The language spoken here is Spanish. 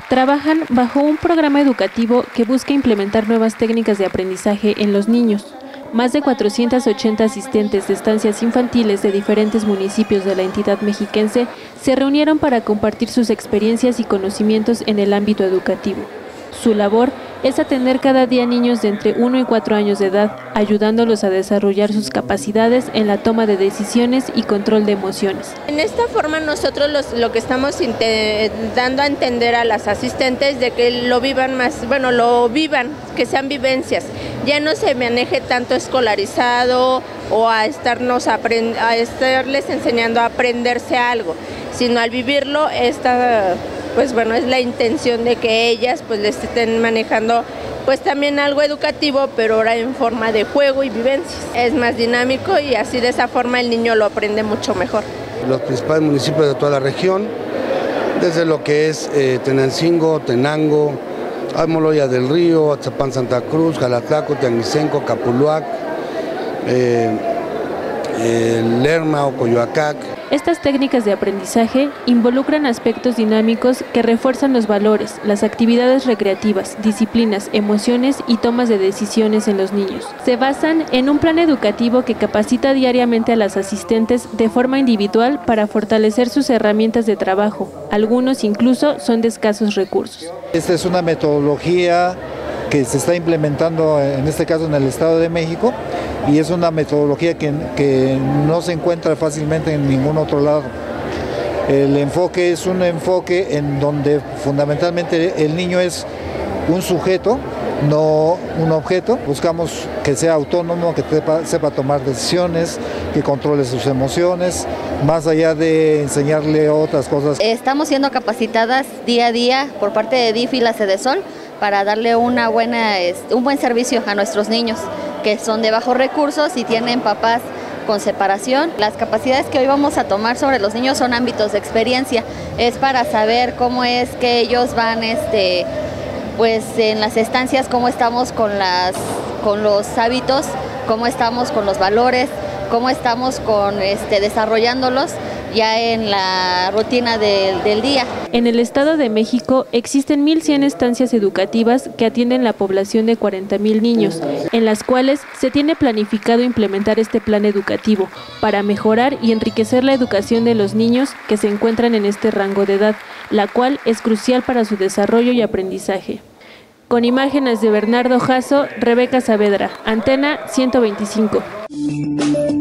trabajan bajo un programa educativo que busca implementar nuevas técnicas de aprendizaje en los niños. Más de 480 asistentes de estancias infantiles de diferentes municipios de la entidad mexiquense se reunieron para compartir sus experiencias y conocimientos en el ámbito educativo. Su labor es atender cada día niños de entre 1 y 4 años de edad, ayudándolos a desarrollar sus capacidades en la toma de decisiones y control de emociones. En esta forma nosotros lo que estamos dando a entender a las asistentes de que lo vivan más, que sean vivencias, ya no se maneje tanto escolarizado o a estarles enseñando a aprenderse algo, sino al vivirlo es la intención de que ellas les estén manejando también algo educativo, pero ahora en forma de juego y vivencias. Es más dinámico y así de esa forma el niño lo aprende mucho mejor. Los principales municipios de toda la región, desde lo que es Tenancingo, Tenango, Almoloya del Río, Atzapán, Santa Cruz, Jalatlaco, Teanguicenco, Capuluac, Lerma o Coyoacac. Estas técnicas de aprendizaje involucran aspectos dinámicos que refuerzan los valores, las actividades recreativas, disciplinas, emociones y tomas de decisiones en los niños. Se basan en un plan educativo que capacita diariamente a las asistentes de forma individual para fortalecer sus herramientas de trabajo. Algunos incluso son de escasos recursos. Esta es una metodología que se está implementando en este caso en el Estado de México y es una metodología que no se encuentra fácilmente en ningún otro lado. El enfoque es un enfoque en donde fundamentalmente el niño es un sujeto, no un objeto. Buscamos que sea autónomo, que sepa tomar decisiones, que controle sus emociones, más allá de enseñarle otras cosas. Estamos siendo capacitadas día a día por parte de DIF y la Sedesol para darle un buen servicio a nuestros niños que son de bajos recursos y tienen papás con separación. Las capacidades que hoy vamos a tomar sobre los niños son ámbitos de experiencia, es para saber cómo es que ellos van en las estancias, cómo estamos con los hábitos, cómo estamos con los valores, cómo estamos desarrollándolos ya en la rutina del día. En el Estado de México existen 1,100 estancias educativas que atienden la población de 40,000 niños, en las cuales se tiene planificado implementar este plan educativo para mejorar y enriquecer la educación de los niños que se encuentran en este rango de edad, la cual es crucial para su desarrollo y aprendizaje. Con imágenes de Bernardo Jasso, Rebeca Saavedra, Antena 125.